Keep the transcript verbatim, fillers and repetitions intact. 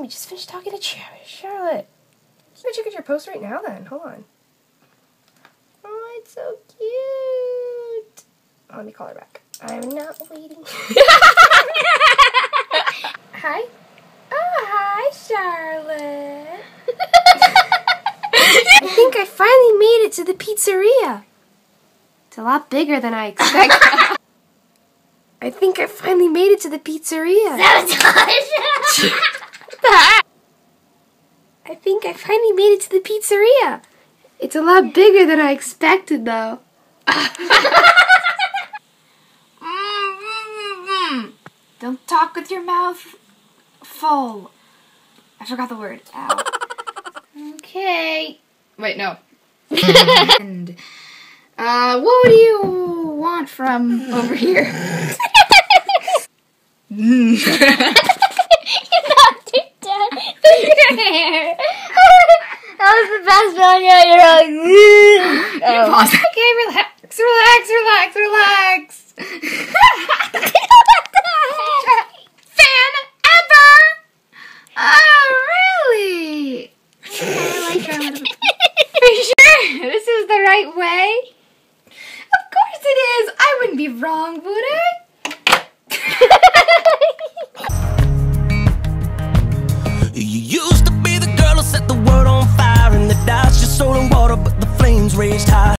we just finished talking to Char Charlotte. Should I check out your post right now then? Hold on. Oh, it's so cute. Oh, let me call her back. I'm not waiting. Hi. Oh, hi, Charlotte. I think I finally made it to the pizzeria. It's a lot bigger than I expected. I think I finally made it to the pizzeria. Sabotage! I think I finally made it to the pizzeria. It's a lot bigger than I expected, though. Don't talk with your mouth full. I forgot the word. Ow. Okay. Wait, no. And, uh, what do you want from over here? You knocked it down with your hair. That was the best one yet. You're like, oh. Pause. Okay, relax, relax, relax, relax. Fan ever. Oh, really? I like her a little bit. Are you sure this is the right way? Of course it is. I wouldn't be wrong, would I? You used to be the girl who set the world on fire, and the doubts just soul and water, but the flames raised high.